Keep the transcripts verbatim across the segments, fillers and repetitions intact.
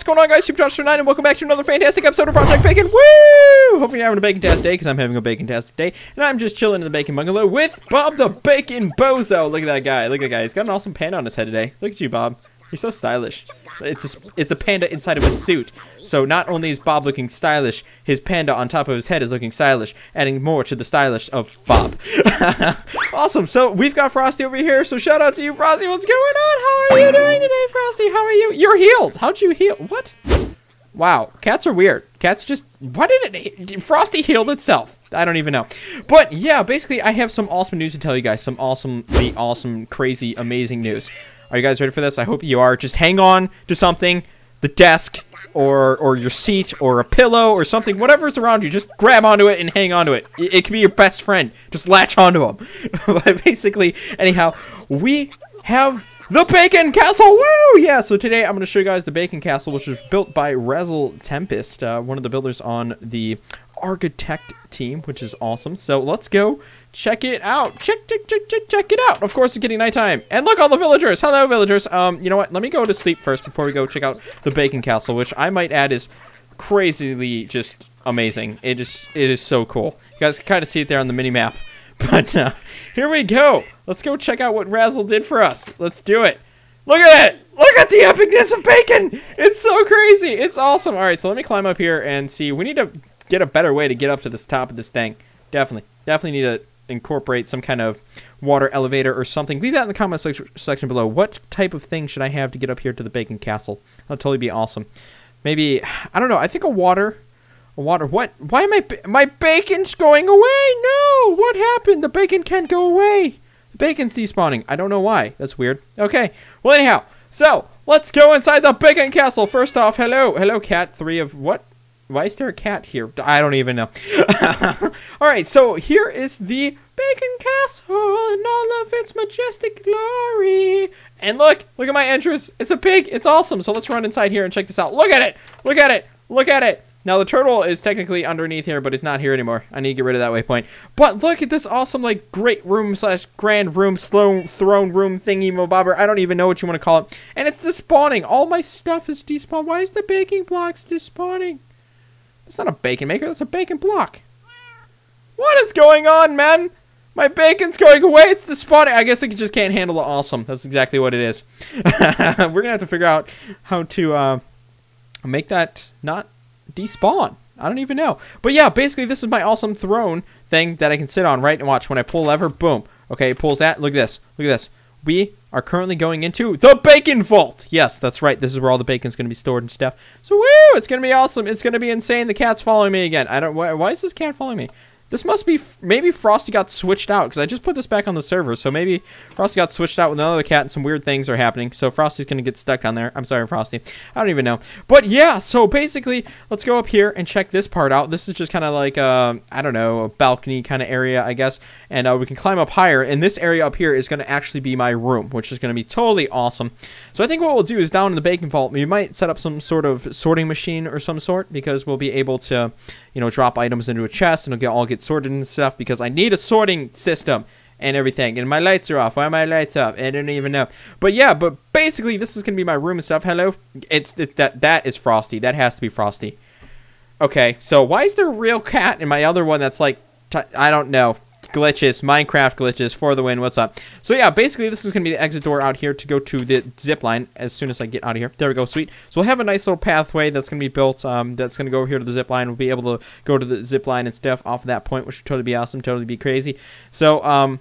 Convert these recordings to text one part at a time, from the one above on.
going on, guys? Superchache thirty-nine, and welcome back to another fantastic episode of Project Bacon. Woo! Hopefully you're having a bacon-tastic day, because I'm having a bacon-tastic day. And I'm just chilling in the bacon bungalow with Bob the Bacon Bozo. Look at that guy. Look at that guy. He's got an awesome panda on his head today. Look at you, Bob. You're so stylish. It's a, it's a panda inside of a suit. So not only is Bob looking stylish, his panda on top of his head is looking stylish, adding more to the stylish of Bob. Awesome. So we've got Frosty over here. So shout out to you, Frosty. What's going on? How are you doing today, Frosty? How are you? You're healed. How'd you heal? What? Wow. Cats are weird. Cats just... Why did it... Frosty healed itself. I don't even know. But yeah, basically I have some awesome news to tell you guys. Some awesomely awesome, crazy, amazing news. Are you guys ready for this? I hope you are. Just hang on to something. The desk, or or your seat, or a pillow, or something. Whatever's around you, just grab onto it and hang onto it. It, it can be your best friend. Just latch onto him. But basically, anyhow, we have the Bacon Castle. Woo! Yeah, so today I'm going to show you guys the Bacon Castle, which was built by Razzle Tempest, uh, one of the builders on the Architect team, which is awesome. So let's go check it out. Check, check, check, check, check it out. Of course, it's getting nighttime. And look, all the villagers. Hello, villagers. Um, you know what? Let me go to sleep first before we go check out the Bacon Castle, which I might add is crazily just amazing. It is, it is so cool. You guys can kind of see it there on the mini map. But uh, here we go. Let's go check out what Razzle did for us. Let's do it. Look at it. Look at the epicness of bacon. It's so crazy. It's awesome. All right, so let me climb up here and see. We need to get a better way to get up to this top of this thing. Definitely. Definitely need to incorporate some kind of water elevator or something. Leave that in the comment sec section below. What type of thing should I have to get up here to the Bacon Castle? That'll totally be awesome. Maybe, I don't know. I think a water. A water. What? Why am I... Ba my bacon's going away? No! What happened? The bacon can't go away. The bacon's despawning. I don't know why. That's weird. Okay. Well, anyhow. So, let's go inside the Bacon Castle. First off, hello. Hello, cat. Three of... What? Why is there a cat here? I don't even know. Alright, so here is the Bacon Castle in all of its majestic glory. And look, look at my entrance. It's a pig. It's awesome. So let's run inside here and check this out. Look at it. Look at it. Look at it. Now the turtle is technically underneath here, but it's not here anymore. I need to get rid of that waypoint. But look at this awesome, like, great room slash grand room, slow throne room thingy mobobber. I don't even know what you want to call it. And it's despawning. All my stuff is despawned. Why is the baking blocks despawning? It's not a bacon maker, that's a bacon block. What is going on, man? My bacon's going away, it's despawning. I guess it just can't handle the awesome. That's exactly what it is. We're gonna have to figure out how to uh, make that not despawn. I don't even know. But yeah, basically this is my awesome throne thing that I can sit on, right? And watch, when I pull a lever, boom. Okay, it pulls that. Look at this. Look at this. We are currently going into the Bacon Vault. Yes, that's right. This is where all the bacon's going to be stored and stuff. So, woo! It's going to be awesome. It's going to be insane. The cat's following me again. I don't... Why, why is this cat following me? This must be... Maybe Frosty got switched out, because I just put this back on the server. So, maybe Frosty got switched out with another cat and some weird things are happening. So, Frosty's going to get stuck down there. I'm sorry, Frosty. I don't even know. But, yeah. So, basically, let's go up here and check this part out. This is just kind of like, uh, I don't know, a balcony kind of area, I guess. And uh, we can climb up higher. And this area up here is going to actually be my room, which is going to be totally awesome. So, I think what we'll do is down in the Bacon Vault, we might set up some sort of sorting machine or some sort, because we'll be able to, you know, drop items into a chest and it'll get, all get sorted and stuff. Because I need a sorting system and everything. And my lights are off. Why are my lights off? I don't even know. But yeah, but basically this is going to be my room and stuff. Hello? It's it, that that is Frosty. That has to be Frosty. Okay, so why is there a real cat in my other one that's like, t I don't know. Glitches. Minecraft glitches. For the win. What's up? So yeah, basically this is going to be the exit door out here to go to the zip line as soon as I get out of here. There we go. Sweet. So we'll have a nice little pathway that's going to be built. Um, that's going to go over here to the zip line. We'll be able to go to the zip line and stuff off of that point, which would totally be awesome. Totally be crazy. So um,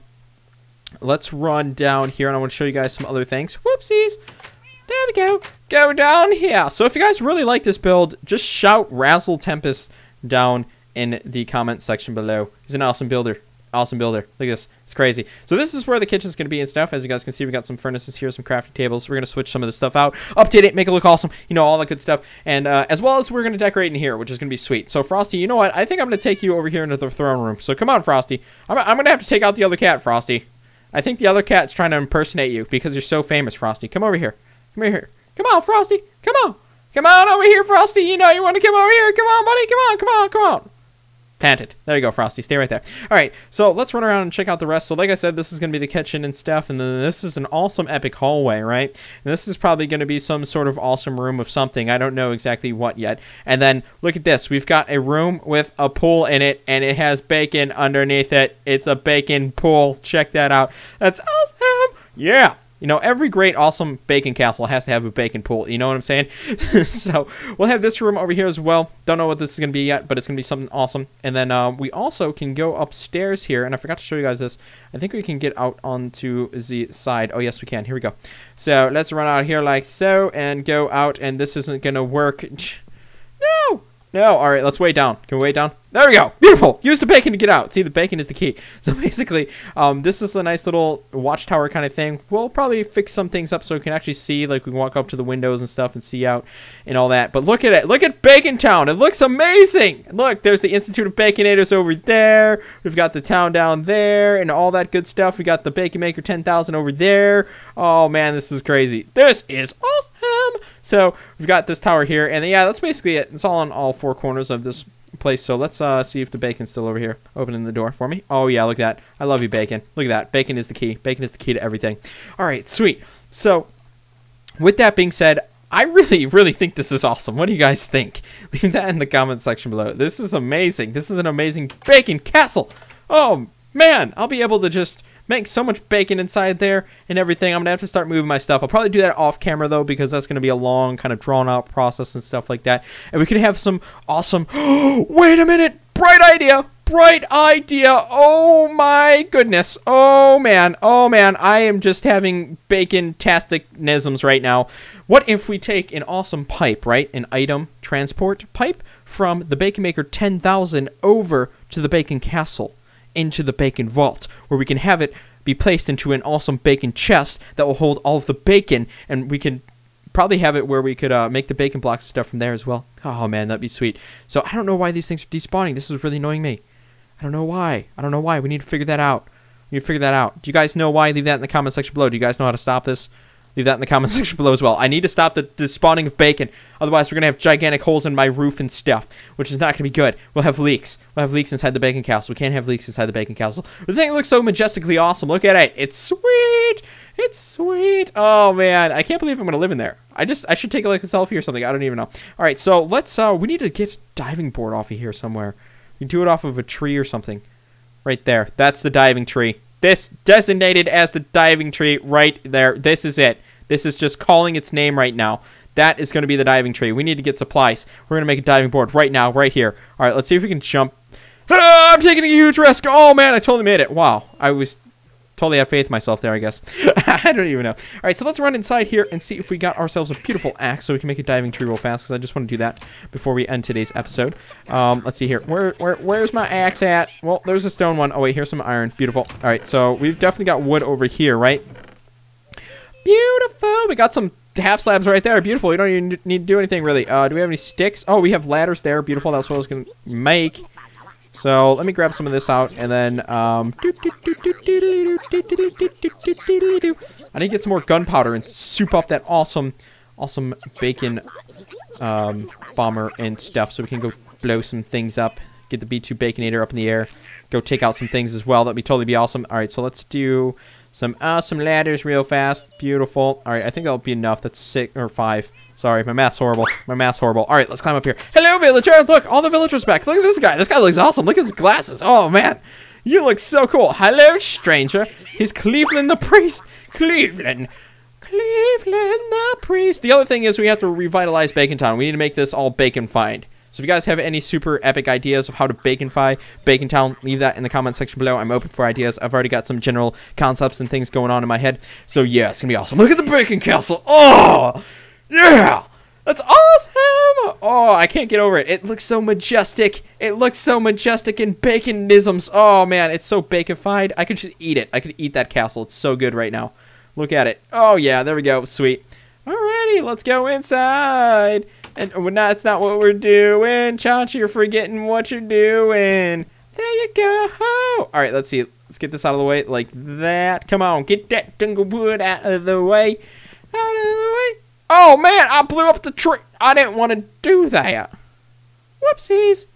let's run down here and I want to show you guys some other things. Whoopsies. There we go. Go down here. So if you guys really like this build, just shout Razzle Tempest down in the comment section below. He's an awesome builder. Awesome builder. Look at this. It's crazy. So this is where the kitchen's going to be and stuff. As you guys can see, we got some furnaces here, some crafting tables. We're going to switch some of this stuff out, update it, make it look awesome, you know, all that good stuff. And uh, as well as we're going to decorate in here, which is going to be sweet. So Frosty, you know what? I think I'm going to take you over here into the throne room. So come on, Frosty. I'm, I'm going to have to take out the other cat, Frosty. I think the other cat's trying to impersonate you because you're so famous, Frosty. Come over here. Come over here. Come on, Frosty. Come on. Come on over here, Frosty. You know you want to come over here. Come on, buddy. Come on, come on, come on. Planted. There you go, Frosty. Stay right there. All right, so let's run around and check out the rest. So like I said, this is going to be the kitchen and stuff, and then this is an awesome epic hallway, right? And this is probably going to be some sort of awesome room of something. I don't know exactly what yet. And then look at this. We've got a room with a pool in it, and it has bacon underneath it. It's a bacon pool. Check that out. That's awesome. Yeah. You know, every great, awesome bacon castle has to have a bacon pool. You know what I'm saying? So, we'll have this room over here as well. Don't know what this is going to be yet, but it's going to be something awesome. And then uh, we also can go upstairs here. And I forgot to show you guys this. I think we can get out onto the side. Oh, yes, we can. Here we go. So, let's run out here like so and go out. And this isn't going to work. No! No, all right, let's way down. Can we way down? There we go. Beautiful. Use the bacon to get out. See, the bacon is the key. So basically, um, this is a nice little watchtower kind of thing. We'll probably fix some things up so we can actually see, like we can walk up to the windows and stuff and see out and all that. But look at it. Look at Bacon Town. It looks amazing. Look, there's the Institute of Baconators over there. We've got the town down there and all that good stuff. We got the Bacon Maker ten thousand over there. Oh, man, this is crazy. This is awesome. So we've got this tower here. And yeah, that's basically it. It's all on all four corners of this place. So let's uh, see if the bacon's still over here. Opening the door for me. Oh, yeah, look at that. I love you, bacon. Look at that. Bacon is the key. Bacon is the key to everything. All right, sweet. So with that being said, I really, really think this is awesome. What do you guys think? Leave that in the comment section below. This is amazing. This is an amazing bacon castle. Oh, man. I'll be able to just make so much bacon inside there and everything. I'm going to have to start moving my stuff. I'll probably do that off camera, though, because that's going to be a long, kind of drawn-out process and stuff like that. And we could have some awesome... Wait a minute! Bright idea! Bright idea! Oh, my goodness. Oh, man. Oh, man. I am just having bacon-tastic-nisms right now. What if we take an awesome pipe, right? An item transport pipe from the Bacon Maker ten thousand over to the Bacon Castle, into the bacon vault, where we can have it be placed into an awesome bacon chest that will hold all of the bacon, and we can probably have it where we could uh, make the bacon blocks and stuff from there as well. Oh man, that'd be sweet. So I don't know why these things are despawning. This is really annoying me. I don't know why. I don't know why. We need to figure that out. We need to figure that out. Do you guys know why? Leave that in the comment section below. Do you guys know how to stop this? Leave that in the comment section below as well. I need to stop the, the spawning of bacon. Otherwise, we're going to have gigantic holes in my roof and stuff, which is not going to be good. We'll have leaks. We'll have leaks inside the bacon castle. We can't have leaks inside the bacon castle. The thing looks so majestically awesome. Look at it. It's sweet. It's sweet. Oh, man. I can't believe I'm going to live in there. I just, I should take like a selfie or something. I don't even know. All right, so let's, uh, we need to get a diving board off of here somewhere. We can do it off of a tree or something. Right there. That's the diving tree. This designated as the diving tree right there. This is it. This is just calling its name right now. That is going to be the diving tree. We need to get supplies. We're going to make a diving board right now, right here. All right, let's see if we can jump. Ah, I'm taking a huge risk. Oh, man, I totally made it. Wow. I was totally have faith in myself there, I guess. I don't even know. All right, so let's run inside here and see if we got ourselves a beautiful axe so we can make a diving tree real fast, because I just want to do that before we end today's episode. Um, let's see here. Where, where, where's my axe at? Well, there's a stone one. Oh, wait, here's some iron. Beautiful. All right, so we've definitely got wood over here, right? Beautiful. We got some half slabs right there. Beautiful. We don't even need to do anything, really. Uh, do we have any sticks? Oh, we have ladders there. Beautiful. That's what I was going to make. So let me grab some of this out, and then um, I need to get some more gunpowder and soup up that awesome, awesome bacon um, bomber and stuff, so we can go blow some things up. Get the B two Baconator up in the air. Go take out some things as well. That'd be totally be awesome. All right, so let's do some awesome ladders real fast. Beautiful. All right, I think that'll be enough. That's six or five. Sorry, my math's horrible. My math's horrible. All right, let's climb up here. Hello, villager. Look, all the villagers back. Look at this guy. This guy looks awesome. Look at his glasses. Oh, man. You look so cool. Hello, stranger. He's Cleveland the priest. Cleveland. Cleveland the priest. The other thing is we have to revitalize Bacon Town. We need to make this all bacon-fied. So if you guys have any super epic ideas of how to bacon-fy Bacon Town, leave that in the comment section below. I'm open for ideas. I've already got some general concepts and things going on in my head. So yeah, it's going to be awesome. Look at the Bacon Castle. Oh, yeah. That's awesome. Oh, I can't get over it. It looks so majestic. It looks so majestic in baconisms. Oh, man, it's so bacon-fied. I could just eat it. I could eat that castle. It's so good right now. Look at it. Oh, yeah, there we go. Sweet. Alrighty, let's go inside. And well, no, that's not what we're doing. Chachi, you're forgetting what you're doing. There you go. All right, let's see. Let's get this out of the way like that. Come on, get that dunglewood out of the way. Out of the way. Oh, man, I blew up the tree. I didn't want to do that. Whoopsies.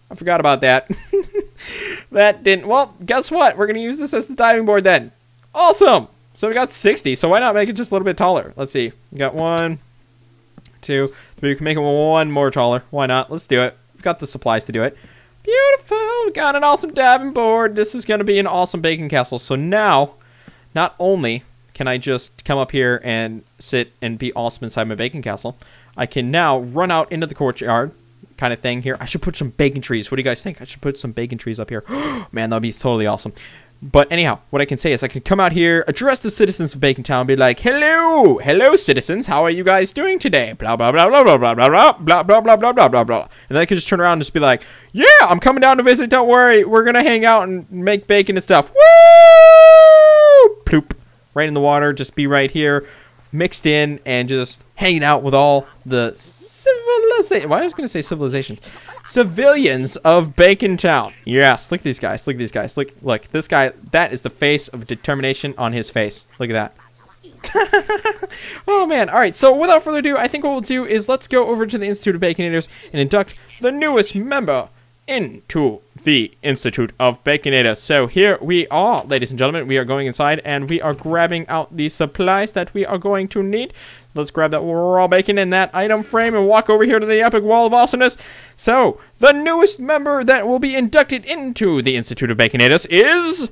I forgot about that. That didn't. Well, guess what? We're going to use this as the diving board then. Awesome. So we got sixty. So why not make it just a little bit taller? Let's see. We got one, two, three. We can make it one more taller. Why not? Let's do it. We've got the supplies to do it. Beautiful. We got an awesome diving board. This is going to be an awesome bacon castle. So now, not only can I just come up here and sit and be awesome inside my bacon castle, I can now run out into the courtyard kind of thing here. I should put some bacon trees. What do you guys think? I should put some bacon trees up here. Man, that would be totally awesome. But anyhow, what I can say is I can come out here, address the citizens of Bacon Town, be like, hello, hello, citizens. How are you guys doing today? Blah, blah, blah, blah, blah, blah, blah, blah, blah, blah, blah, blah, blah, blah, blah. And then I can just turn around and just be like, yeah, I'm coming down to visit. Don't worry. We're going to hang out and make bacon and stuff. Woo! Ploop. Right in the water. Just be right here, mixed in, and just hanging out with all the civilization. Why I was going to say civilization. Civilians of Bacon Town. Yes, look at these guys. Look at these guys. Look, look. This guy, that is the face of determination on his face. Look at that. Oh, man. All right, so without further ado, I think what we'll do is let's go over to the Institute of Baconators and induct the newest member into the Institute of Baconators. So here we are, ladies and gentlemen. We are going inside and we are grabbing out the supplies that we are going to need. Let's grab that raw bacon in that item frame and walk over here to the epic wall of awesomeness. So the newest member that will be inducted into the Institute of Baconators is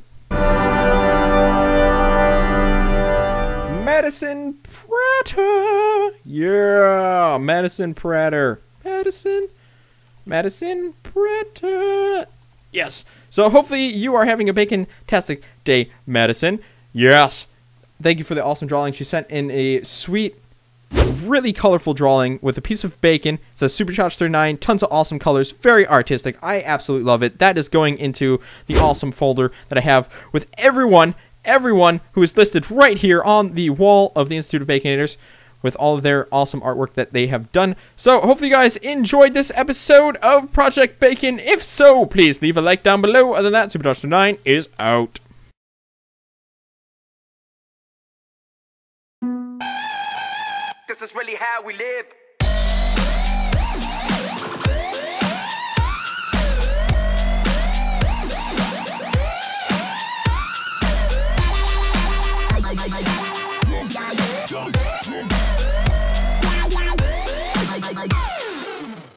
Madison Prater. Yeah, Madison Prater. Madison Madison Prater. Yes. So hopefully you are having a bacon-tastic day, Madison. Yes. Thank you for the awesome drawing. She sent in a sweet, really colorful drawing with a piece of bacon. It says Superchache thirty-nine. Tons of awesome colors. Very artistic. I absolutely love it. That is going into the awesome folder that I have with everyone, everyone who is listed right here on the wall of the Institute of Baconators, with all of their awesome artwork that they have done. So, hopefully you guys enjoyed this episode of Project Bacon. If so, please leave a like down below. Other than that, Superchache thirty-nine is out. This is really how we live.